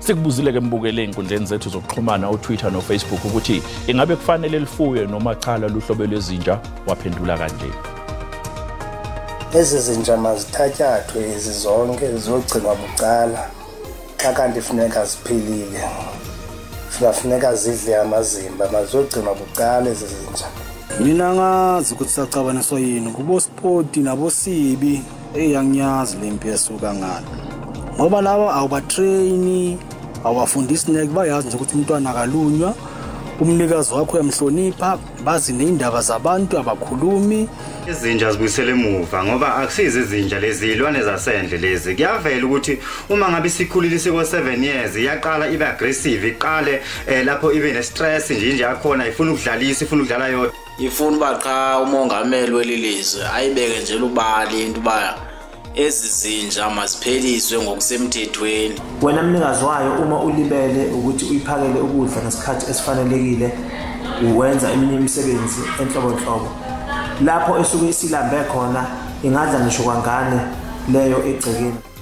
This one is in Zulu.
Sikubuzile ke mbukele enkundleni zethu zokuxhumana uTwitter no Facebook ukuthi ingabe kufanele lifuye noma chala luhlobo lwezinja, waphendula kanje. Ezi zinja mazithatyathwe izizonke zizogcinwa bucala xa kanti funeka ziphilile. Funeka zidle amazimba mazogcinwa bucala ezi zinja. Mina ngazi ukuthi sacabaniswa yini kubo sport nabo sibi eyanyazi lempi esuka ngalo. Ngoba laba awubatrain, awafundisi neke bayazi nje ukuthi umntwana akalunywa, umnikazi wakho uyamhlonipha, bazi neindaba zabantu abakhulumi. Izinja zibuyisele emuva ngoba akusize izinja lezi ilwane zasendle lezi. Kuyavela ukuthi uma ngabe sikhulile siko 7 years iyaqala ibe aggressive, iqale lapho ibe ne stress nje yakhona ifuna ukudlalisa, ifuna ukudlala yodwa. Ifuna baqa umongameli welilizwe ayibeke nje ubali into ba ezizinja mazipheliswe ngokusemthethweni. Wena mnikazi wayo uma ulibele ukuthi uyiphakele ukudla ngesikhathi esifanelekile uwenza eminye imisebenzi enhlobonhlobo. Lapho esuke isilambe khona ingadla ngisho kwangane leyo egcekeni.